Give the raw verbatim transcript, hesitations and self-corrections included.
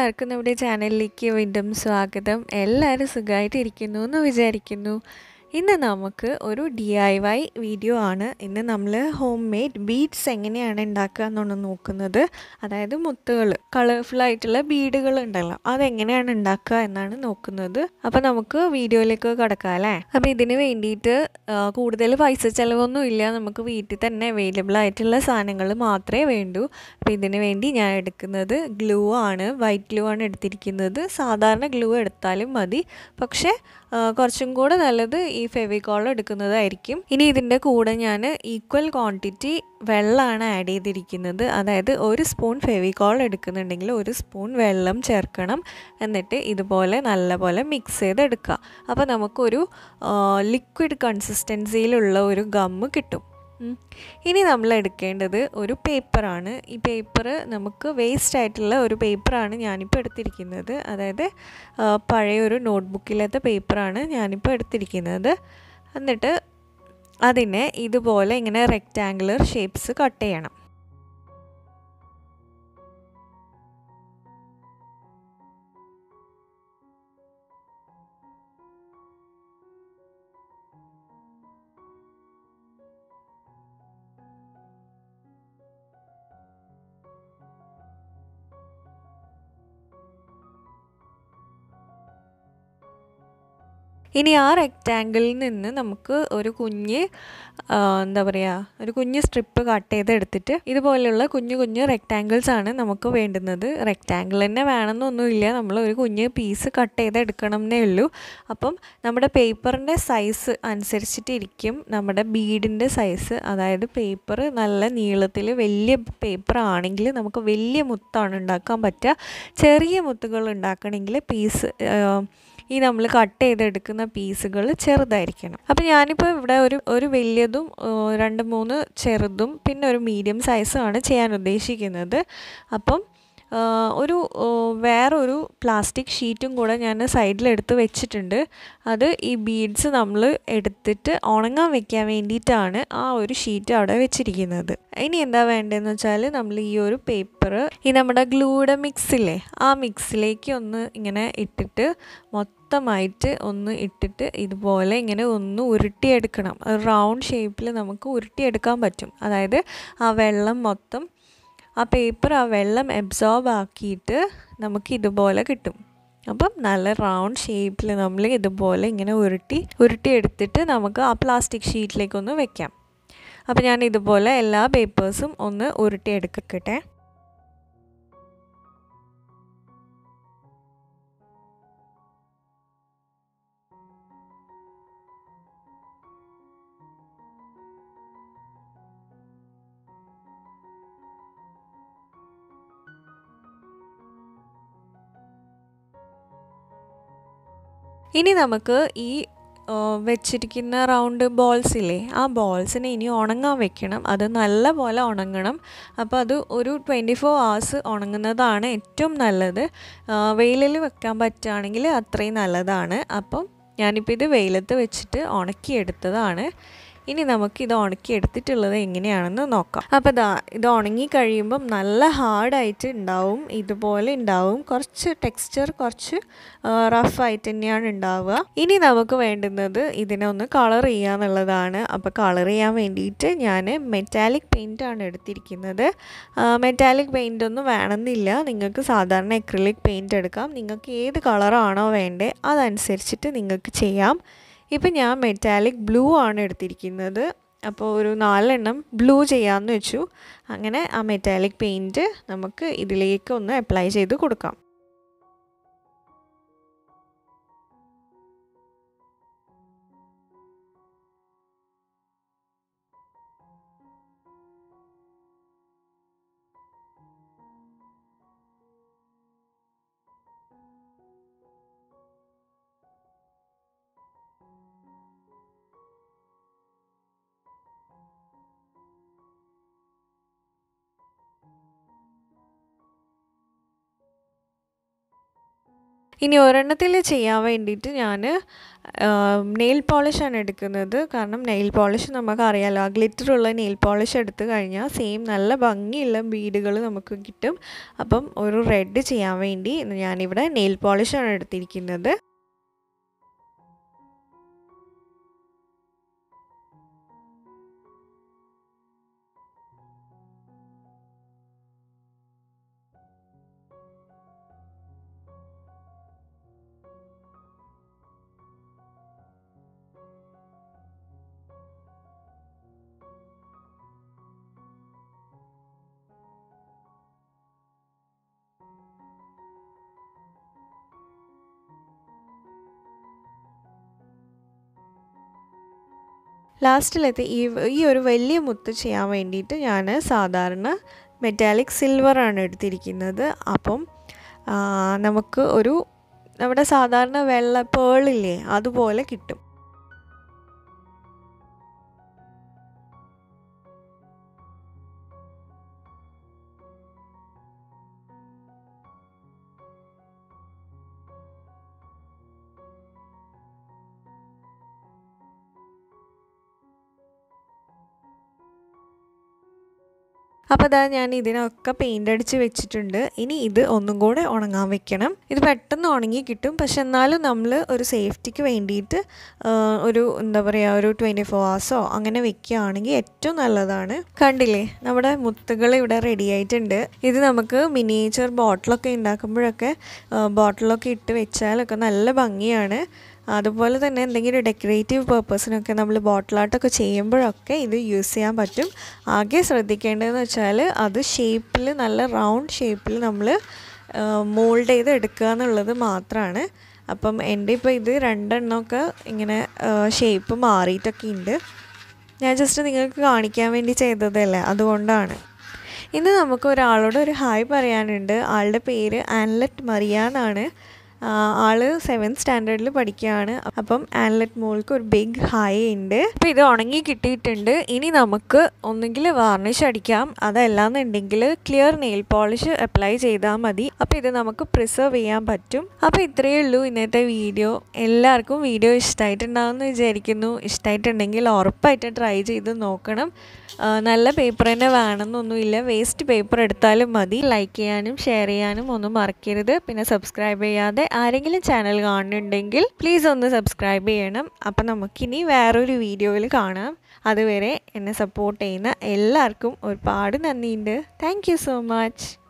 എല്ലാവർക്കും നമ്മുടെ ചാനലിലേക്ക് വീണ്ടും സ്വാഗതം. എല്ലാവരും സുഖമായിട്ട് ഇരിക്കുന്നു എന്ന് വിചാരിക്കുന്നു. ഇന്ന് നമുക്ക് ഒരു ഡി ഐ വൈ വീഡിയോ ആണ്. ഇന്ന് നമ്മൾ ഹോം മെയ്ഡ് ബീഡ്സ് എങ്ങനെയാണ് ഉണ്ടാക്കുക എന്നാണ് നോക്കുന്നത്. അതായത് മുത്തുകൾ, കളർഫുൾ ആയിട്ടുള്ള ബീഡുകൾ ഉണ്ടല്ലോ, അതെങ്ങനെയാണ് ഉണ്ടാക്കുക എന്നാണ് നോക്കുന്നത്. അപ്പോൾ നമുക്ക് വീഡിയോയിലേക്ക് കിടക്കാം അല്ലേ. അപ്പോൾ ഇതിന് വേണ്ടിയിട്ട് കൂടുതൽ പൈസ ചിലവൊന്നും ഇല്ല. നമുക്ക് വീട്ടിൽ തന്നെ അവൈലബിൾ ആയിട്ടുള്ള സാധനങ്ങൾ മാത്രമേ വേണ്ടൂ. അപ്പോൾ ഇതിന് വേണ്ടി ഞാൻ എടുക്കുന്നത് ഗ്ലൂ ആണ്. വൈറ്റ് ഗ്ലൂ ആണ് എടുത്തിരിക്കുന്നത്. സാധാരണ ഗ്ലൂ എടുത്താലും മതി, പക്ഷേ കുറച്ചും കൂടെ നല്ലത് ഈ ഫെവിക്കോൾ എടുക്കുന്നതായിരിക്കും. ഇനി ഇതിൻ്റെ കൂടെ ഞാൻ ഈക്വൽ ക്വാണ്ടിറ്റി വെള്ളമാണ് ആഡ് ചെയ്തിരിക്കുന്നത്. അതായത് ഒരു സ്പൂൺ ഫെവിക്കോൾ എടുക്കുന്നുണ്ടെങ്കിൽ ഒരു സ്പൂൺ വെള്ളം ചേർക്കണം. എന്നിട്ട് ഇതുപോലെ നല്ലപോലെ മിക്സ് ചെയ്തെടുക്കുക. അപ്പോൾ നമുക്കൊരു ലിക്വിഡ് കൺസിസ്റ്റൻസിയിലുള്ള ഒരു ഗമ്മ് കിട്ടും. ഇനി നമ്മൾ എടുക്കേണ്ടത് ഒരു പേപ്പറാണ്. ഈ പേപ്പർ നമുക്ക് വേസ്റ്റ് ആയിട്ടുള്ള ഒരു പേപ്പറാണ് ഞാനിപ്പോൾ എടുത്തിരിക്കുന്നത്. അതായത് പഴയൊരു നോട്ട്ബുക്കിലത്തെ പേപ്പറാണ് ഞാനിപ്പോൾ എടുത്തിരിക്കുന്നത്. എന്നിട്ട് അതിനെ ഇതുപോലെ ഇങ്ങനെ റെക്റ്റാങ്കുലർ ഷേപ്സ് കട്ട് ചെയ്യണം. ഇനി ആ റെക്റ്റാങ്കിളിൽ നിന്ന് നമുക്ക് ഒരു കുഞ്ഞ് എന്താ പറയുക ഒരു കുഞ്ഞ് സ്ട്രിപ്പ് കട്ട് ചെയ്തെടുത്തിട്ട് ഇതുപോലെയുള്ള കുഞ്ഞു കുഞ്ഞു റെക്റ്റാങ്കിൾസ് ആണ് നമുക്ക് വേണ്ടുന്നത്. റെക്റ്റാങ്കിൾ തന്നെ വേണമെന്നൊന്നുമില്ല, നമ്മൾ ഒരു കുഞ്ഞ് പീസ് കട്ട് ചെയ്തെടുക്കണം എന്നേ ഉള്ളൂ. അപ്പം നമ്മുടെ പേപ്പറിൻ്റെ സൈസ് അനുസരിച്ചിട്ടിരിക്കും നമ്മുടെ ബീഡിൻ്റെ സൈസ്. അതായത് പേപ്പർ നല്ല നീളത്തിൽ വലിയ പേപ്പർ ആണെങ്കിൽ നമുക്ക് വലിയ മുത്താണ് ഉണ്ടാക്കാൻ പറ്റുക. ചെറിയ മുത്തുകൾ ഉണ്ടാക്കണമെങ്കിൽ പീസ് ഈ നമ്മൾ കട്ട് ചെയ്തെടുക്കുന്ന പീസുകൾ ചെറുതായിരിക്കണം. അപ്പോൾ ഞാനിപ്പോൾ ഇവിടെ ഒരു ഒരു വലിയതും രണ്ട് മൂന്ന് ചെറുതും പിന്നെ ഒരു മീഡിയം സൈസുമാണ് ചെയ്യാൻ ഉദ്ദേശിക്കുന്നത്. അപ്പം ഒരു വേറൊരു പ്ലാസ്റ്റിക് ഷീറ്റും കൂടെ ഞാൻ സൈഡിലെടുത്ത് വെച്ചിട്ടുണ്ട്. അത് ഈ ബീഡ്സ് നമ്മൾ എടുത്തിട്ട് ഉണങ്ങാൻ വെക്കാൻ വേണ്ടിയിട്ടാണ് ആ ഒരു ഷീറ്റ് അവിടെ വെച്ചിരിക്കുന്നത്. ഇനി എന്താ വേണ്ടതെന്ന് വെച്ചാൽ നമ്മൾ ഈ ഒരു പേപ്പർ ഈ നമ്മുടെ ഗ്ലൂയുടെ മിക്സില്ലേ, ആ മിക്സിലേക്ക് ഒന്ന് ഇങ്ങനെ ഇട്ടിട്ട് മൊത്തമായിട്ട് ഒന്ന് ഇട്ടിട്ട് ഇതുപോലെ ഇങ്ങനെ ഒന്ന് ഉരുട്ടിയെടുക്കണം. റൗണ്ട് ഷേപ്പിൽ നമുക്ക് ഉരുട്ടിയെടുക്കാൻ പറ്റും. അതായത് ആ വെള്ളം മൊത്തം ആ പേപ്പർ ആ വെള്ളം അബ്സോർബ് ആക്കിയിട്ട് നമുക്ക് ഇതുപോലെ കിട്ടും. അപ്പം നല്ല റൗണ്ട് ഷേപ്പിൽ നമ്മൾ ഇതുപോലെ ഇങ്ങനെ ഉരുട്ടി ഉരുട്ടി എടുത്തിട്ട് നമുക്ക് ആ പ്ലാസ്റ്റിക് ഷീറ്റിലേക്കൊന്ന് വെക്കാം. അപ്പോൾ ഞാൻ ഇതുപോലെ എല്ലാ പേപ്പേഴ്സും ഒന്ന് ഉരുട്ടി എടുക്കട്ടെ. ഇനി നമുക്ക് ഈ വെച്ചിരിക്കുന്ന റൗണ്ട് ബോൾസ് ഇല്ലേ, ആ ബോൾസിനെ ഇനി ഉണങ്ങാൻ വെക്കണം. അത് നല്ല പോലെ ഉണങ്ങണം. അപ്പോൾ അത് ഒരു ട്വൻറ്റി ഫോർ അവേഴ്സ് ഉണങ്ങുന്നതാണ് ഏറ്റവും നല്ലത്. വെയിലിൽ വെക്കാൻ പറ്റുകയാണെങ്കിൽ അത്രയും നല്ലതാണ്. അപ്പം ഞാനിപ്പോൾ ഇത് വെയിലത്ത് വെച്ചിട്ട് ഉണക്കിയെടുത്തതാണ്. ഇനി നമുക്ക് ഇത് ഉണക്കിയെടുത്തിട്ടുള്ളത് എങ്ങനെയാണെന്ന് നോക്കാം. അപ്പോൾ ഇതാ ഇത് ഉണങ്ങി കഴിയുമ്പം നല്ല ഹാർഡായിട്ട് ഉണ്ടാവും, ഇതുപോലെ ഉണ്ടാവും. കുറച്ച് ടെക്സ്ചർ കുറച്ച് റഫായിട്ട് തന്നെയാണ് ഉണ്ടാവുക. ഇനി നമുക്ക് വേണ്ടുന്നത് ഇതിനെ ഒന്ന് കളർ ചെയ്യാന്നുള്ളതാണ്. അപ്പോൾ കളർ ചെയ്യാൻ വേണ്ടിയിട്ട് ഞാൻ മെറ്റാലിക് പെയിൻ്റാണ് എടുത്തിരിക്കുന്നത്. മെറ്റാലിക് പെയിൻ്റ് ഒന്നും വേണമെന്നില്ല, നിങ്ങൾക്ക് സാധാരണ അക്രിലിക് പെയിൻ്റ് എടുക്കാം. നിങ്ങൾക്ക് ഏത് കളറാണോ വേണ്ടത് അതനുസരിച്ചിട്ട് നിങ്ങൾക്ക് ചെയ്യാം. ഇപ്പം ഞാൻ മെറ്റാലിക് ബ്ലൂ ആണ് എടുത്തിരിക്കുന്നത്. അപ്പോൾ ഒരു നാലെണ്ണം ബ്ലൂ ചെയ്യാമെന്ന് വെച്ചു. അങ്ങനെ ആ മെറ്റാലിക് പെയിൻറ്റ് നമുക്ക് ഇതിലേക്ക് ഒന്ന് അപ്ലൈ ചെയ്ത് കൊടുക്കാം. ഇനി ഒരെണ്ണത്തിൽ ചെയ്യാൻ വേണ്ടിയിട്ട് ഞാൻ നെയിൽ പോളിഷാണ് എടുക്കുന്നത്. കാരണം നെയിൽ പോളിഷ് നമുക്കറിയാമല്ലോ, ആ ഗ്ലിറ്ററുള്ള നെയിൽ പോളിഷ് എടുത്തു കഴിഞ്ഞാൽ സെയിം നല്ല ഭംഗിയുള്ള ബീഡുകൾ നമുക്ക് കിട്ടും. അപ്പം ഒരു റെഡ് ചെയ്യാൻ വേണ്ടി ഞാനിവിടെ നെയിൽ പോളിഷാണ് എടുത്തിരിക്കുന്നത്. ലാസ്റ്റിലത്തെ ഈ ഈ ഒരു വലിയ മുത്ത് ചെയ്യാൻ വേണ്ടിയിട്ട് ഞാൻ സാധാരണ മെറ്റാലിക് സിൽവറാണ് എടുത്തിരിക്കുന്നത്. അപ്പം നമുക്ക് ഒരു നമ്മുടെ സാധാരണ വെള്ള പേളില്ലേ അതുപോലെ കിട്ടും. അപ്പോൾ അതാ ഞാൻ ഇതിനൊക്കെ പെയിൻ്റ് അടിച്ച് വെച്ചിട്ടുണ്ട്. ഇനി ഇത് ഒന്നും കൂടെ ഉണങ്ങാൻ വെക്കണം. ഇത് പെട്ടെന്ന് ഉണങ്ങി കിട്ടും. പക്ഷെ എന്നാലും നമ്മൾ ഒരു സേഫ്റ്റിക്ക് വേണ്ടിയിട്ട് ഒരു എന്താ പറയുക ഒരു ട്വൻറ്റി ഫോർ ഹവേഴ്സോ അങ്ങനെ വെക്കുകയാണെങ്കിൽ ഏറ്റവും നല്ലതാണ്. കണ്ടില്ലേ, നമ്മുടെ മുത്തുകൾ ഇവിടെ റെഡി ആയിട്ടുണ്ട്. ഇത് നമുക്ക് മിനിയേച്ചർ ബോട്ടിലൊക്കെ ഉണ്ടാക്കുമ്പോഴൊക്കെ ബോട്ടിലൊക്കെ ഇട്ട് വെച്ചാലൊക്കെ നല്ല ഭംഗിയാണ്. അതുപോലെ തന്നെ എന്തെങ്കിലും ഡെക്കറേറ്റീവ് പർപ്പസിനൊക്കെ നമ്മൾ ബോട്ടിലാട്ടൊക്കെ ചെയ്യുമ്പോഴൊക്കെ ഇത് യൂസ് ചെയ്യാൻ പറ്റും. ആകെ ശ്രദ്ധിക്കേണ്ടതെന്ന് വെച്ചാൽ അത് ഷേപ്പിൽ നല്ല റൗണ്ട് ഷേപ്പിൽ നമ്മൾ മോൾഡ് ചെയ്ത് എടുക്കുക എന്നുള്ളത് മാത്രമാണ്. അപ്പം എൻ്റെ ഇപ്പോൾ ഇത് രണ്ടെണ്ണമൊക്കെ ഇങ്ങനെ ഷേപ്പ് മാറിയിട്ടൊക്കെ ഉണ്ട്. ഞാൻ ജസ്റ്റ് നിങ്ങൾക്ക് കാണിക്കാൻ വേണ്ടി ചെയ്തതല്ലേ, അതുകൊണ്ടാണ്. ഇന്ന് നമുക്ക് ഒരാളോട് ഒരു ഹായ് പറയാനുണ്ട്. ആളുടെ പേര് ആൻലെറ്റ് മറിയ എന്നാണ്. ആൾ സെവൻത് സ്റ്റാൻഡേർഡിൽ പഠിക്കുകയാണ്. അപ്പം ആൻലെറ്റ് മോൾക്ക് ഒരു ബിഗ് ഹായ് ഉണ്ട്. അപ്പോൾ ഇത് ഉണങ്ങി കിട്ടിയിട്ടുണ്ട്. ഇനി നമുക്ക് ഒന്നുകിൽ വാർണിഷ് അടിക്കാം, അതല്ലാന്നുണ്ടെങ്കിൽ ക്ലിയർ നെയിൽ പോളിഷ് അപ്ലൈ ചെയ്താൽ മതി. അപ്പോൾ ഇത് നമുക്ക് പ്രിസർവ് ചെയ്യാൻ പറ്റും. അപ്പോൾ ഇത്രയേ ഉള്ളൂ ഇന്നത്തെ വീഡിയോ. എല്ലാവർക്കും വീഡിയോ ഇഷ്ടമായിട്ടുണ്ടാകുമെന്ന് വിചാരിക്കുന്നു. ഇഷ്ടമായിട്ടുണ്ടെങ്കിൽ ഉറപ്പായിട്ട് ട്രൈ ചെയ്ത് നോക്കണം. നല്ല പേപ്പർ തന്നെ വേണമെന്നൊന്നുമില്ല, വേസ്റ്റ് പേപ്പർ എടുത്താലും മതി. ലൈക്ക് ചെയ്യാനും ഷെയർ ചെയ്യാനും ഒന്നും മറക്കരുത്. പിന്നെ സബ്സ്ക്രൈബ് ചെയ്യാതെ ആരെങ്കിലും ചാനൽ കാണുന്നുണ്ടെങ്കിൽ പ്ലീസ് ഒന്ന് സബ്സ്ക്രൈബ് ചെയ്യണം. അപ്പം നമുക്കിനി വേറൊരു വീഡിയോയിൽ കാണാം. അതുവരെ എന്നെ സപ്പോർട്ട് ചെയ്യുന്ന എല്ലാവർക്കും ഒരുപാട് നന്ദിയുണ്ട്. Thank you so much.